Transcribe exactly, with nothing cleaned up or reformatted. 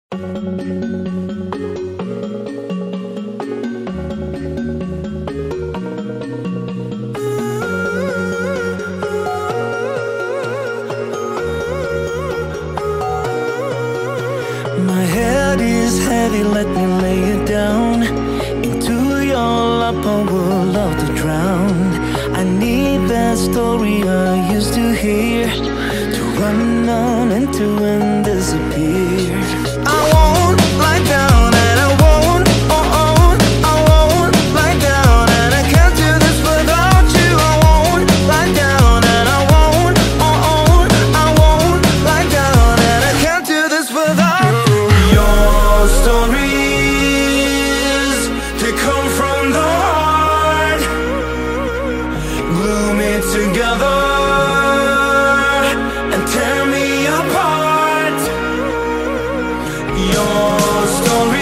My head is heavy, let me lay it down. Into your lap I would love to drown. I need that story I used to hear, to run on into and disappear. I won't lie down and I won't, oh oh, I won't lie down and I can't do this without you. I won't lie down and I won't, oh oh, I won't lie down and I can't do this without you. Your stories, they come from the heart, glue me together and tear me apart. Your story